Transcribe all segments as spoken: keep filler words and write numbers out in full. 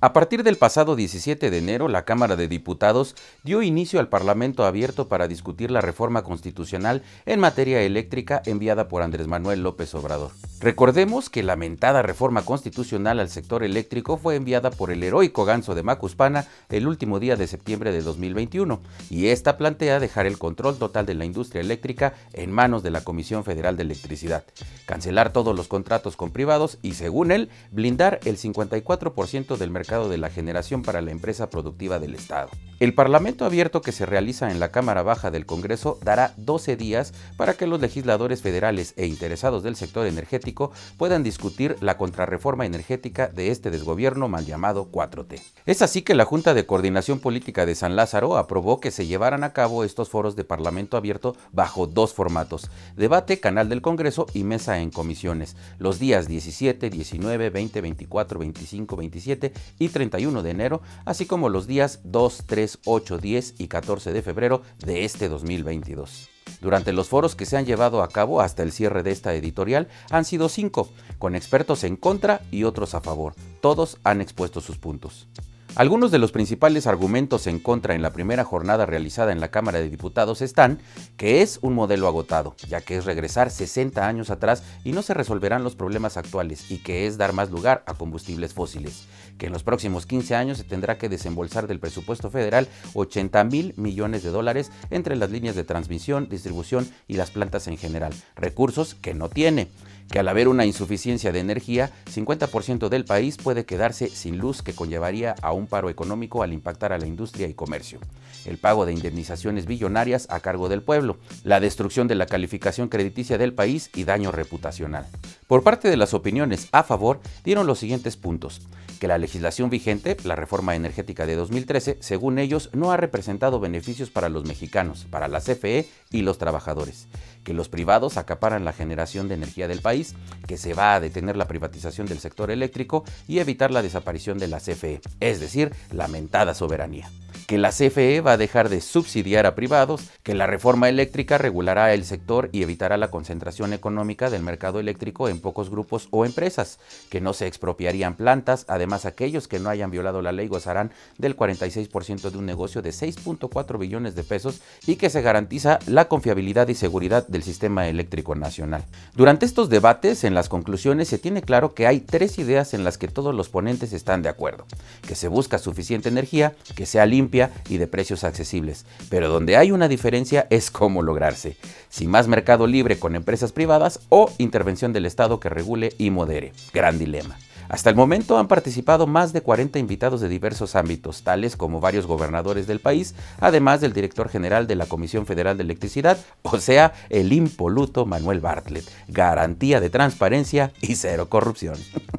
A partir del pasado diecisiete de enero, la Cámara de Diputados dio inicio al Parlamento abierto para discutir la reforma constitucional en materia eléctrica enviada por Andrés Manuel López Obrador. Recordemos que la mentada reforma constitucional al sector eléctrico fue enviada por el heroico Ganso de Macuspana el último día de septiembre de dos mil veintiuno, y esta plantea dejar el control total de la industria eléctrica en manos de la Comisión Federal de Electricidad, cancelar todos los contratos con privados y, según él, blindar el cincuenta y cuatro por ciento del mercado de la generación para la empresa productiva del Estado. El Parlamento abierto que se realiza en la Cámara Baja del Congreso dará doce días para que los legisladores federales e interesados del sector energético puedan discutir la contrarreforma energética de este desgobierno mal llamado cuatro T. Es así que la Junta de Coordinación Política de San Lázaro aprobó que se llevaran a cabo estos foros de Parlamento abierto bajo dos formatos: debate, canal del Congreso y mesa en comisiones, los días diecisiete, diecinueve, veinte, veinticuatro, veinticinco, veintisiete y treinta y uno de enero, así como los días dos, tres, ocho, diez y catorce de febrero de este dos mil veintidós. Durante los foros que se han llevado a cabo hasta el cierre de esta editorial han sido cinco, con expertos en contra y otros a favor. Todos han expuesto sus puntos. Algunos de los principales argumentos en contra en la primera jornada realizada en la Cámara de Diputados están que es un modelo agotado, ya que es regresar sesenta años atrás y no se resolverán los problemas actuales, y que es dar más lugar a combustibles fósiles, que en los próximos quince años se tendrá que desembolsar del presupuesto federal ochenta mil millones de dólares entre las líneas de transmisión, distribución y las plantas en general, recursos que no tiene, que al haber una insuficiencia de energía, cincuenta por ciento del país puede quedarse sin luz, que conllevaría a un paro económico al impactar a la industria y comercio, el pago de indemnizaciones billonarias a cargo del pueblo, la destrucción de la calificación crediticia del país y daño reputacional. Por parte de las opiniones a favor dieron los siguientes puntos: que la legislación vigente, la reforma energética de dos mil trece, según ellos, no ha representado beneficios para los mexicanos, para la C F E y los trabajadores, que los privados acaparan la generación de energía del país, que se va a detener la privatización del sector eléctrico y evitar la desaparición de la C F E, es decir, la mentada soberanía, que la C F E va a dejar de subsidiar a privados, que la reforma eléctrica regulará el sector y evitará la concentración económica del mercado eléctrico en pocos grupos o empresas, que no se expropiarían plantas, además aquellos que no hayan violado la ley gozarán del cuarenta y seis por ciento de un negocio de seis punto cuatro billones de pesos, y que se garantiza la confiabilidad y seguridad del sistema eléctrico nacional. Durante estos debates, en las conclusiones, se tiene claro que hay tres ideas en las que todos los ponentes están de acuerdo: que se busca suficiente energía, que sea limpia y de precios accesibles, pero donde hay una diferencia es cómo lograrse: si más mercado libre con empresas privadas o intervención del Estado que regule y modere. Gran dilema. Hasta el momento han participado más de cuarenta invitados de diversos ámbitos, tales como varios gobernadores del país, además del director general de la Comisión Federal de Electricidad, o sea, el impoluto Manuel Bartlett, garantía de transparencia y cero corrupción.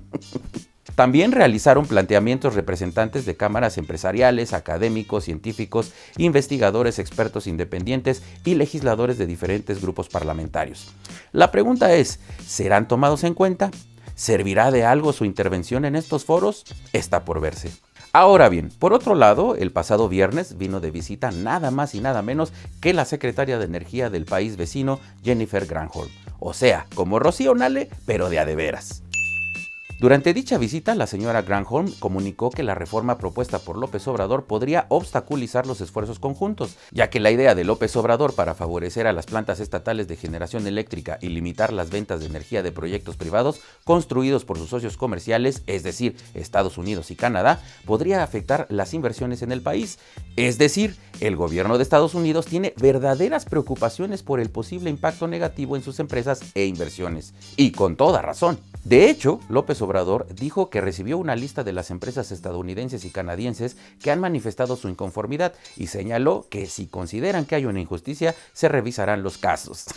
También realizaron planteamientos representantes de cámaras empresariales, académicos, científicos, investigadores, expertos independientes y legisladores de diferentes grupos parlamentarios. La pregunta es: ¿serán tomados en cuenta? ¿Servirá de algo su intervención en estos foros? Está por verse. Ahora bien, por otro lado, el pasado viernes vino de visita nada más y nada menos que la secretaria de Energía del país vecino, Jennifer Granholm. O sea, como Rocío Nale, pero de a de veras. Durante dicha visita, la señora Granholm comunicó que la reforma propuesta por López Obrador podría obstaculizar los esfuerzos conjuntos, ya que la idea de López Obrador para favorecer a las plantas estatales de generación eléctrica y limitar las ventas de energía de proyectos privados construidos por sus socios comerciales, es decir, Estados Unidos y Canadá, podría afectar las inversiones en el país. Es decir, el gobierno de Estados Unidos tiene verdaderas preocupaciones por el posible impacto negativo en sus empresas e inversiones, y con toda razón. De hecho, López Obrador dijo que recibió una lista de las empresas estadounidenses y canadienses que han manifestado su inconformidad, y señaló que si consideran que hay una injusticia, se revisarán los casos.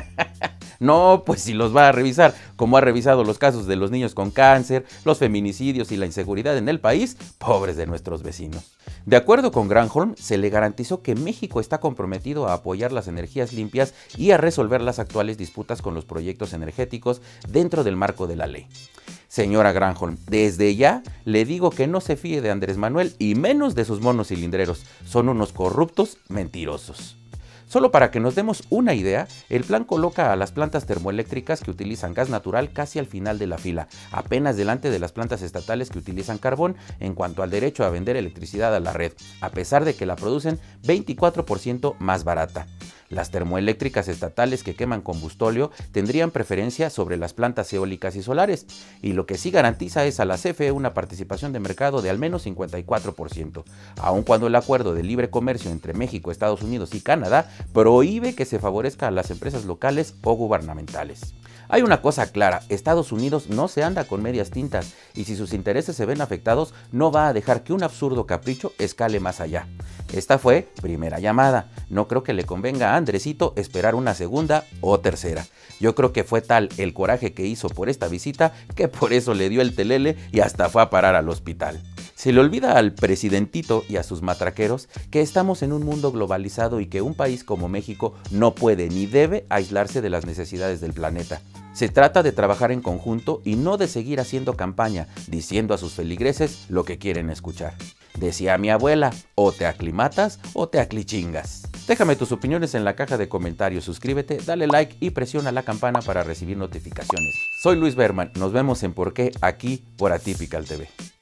No, pues si los va a revisar, como ha revisado los casos de los niños con cáncer, los feminicidios y la inseguridad en el país, pobres de nuestros vecinos. De acuerdo con Granholm, se le garantizó que México está comprometido a apoyar las energías limpias y a resolver las actuales disputas con los proyectos energéticos dentro del marco de la ley. Señora Granholm, desde ya le digo que no se fíe de Andrés Manuel y menos de sus monos cilindreros. Son unos corruptos mentirosos. Solo para que nos demos una idea, el plan coloca a las plantas termoeléctricas que utilizan gas natural casi al final de la fila, apenas delante de las plantas estatales que utilizan carbón en cuanto al derecho a vender electricidad a la red, a pesar de que la producen veinticuatro por ciento más barata. Las termoeléctricas estatales que queman combustóleo tendrían preferencia sobre las plantas eólicas y solares, y lo que sí garantiza es a la C F E una participación de mercado de al menos cincuenta y cuatro por ciento, aun cuando el acuerdo de libre comercio entre México, Estados Unidos y Canadá prohíbe que se favorezca a las empresas locales o gubernamentales. Hay una cosa clara, Estados Unidos no se anda con medias tintas y si sus intereses se ven afectados no va a dejar que un absurdo capricho escale más allá. Esta fue primera llamada, no creo que le convenga a Andresito esperar una segunda o tercera. Yo creo que fue tal el coraje que hizo por esta visita que por eso le dio el telele y hasta fue a parar al hospital. Se le olvida al presidentito y a sus matraqueros que estamos en un mundo globalizado y que un país como México no puede ni debe aislarse de las necesidades del planeta. Se trata de trabajar en conjunto y no de seguir haciendo campaña, diciendo a sus feligreses lo que quieren escuchar. Decía mi abuela, o te aclimatas o te aclichingas. Déjame tus opiniones en la caja de comentarios, suscríbete, dale like y presiona la campana para recibir notificaciones. Soy Luis Berman, nos vemos en Por qué aquí por Atypical T V.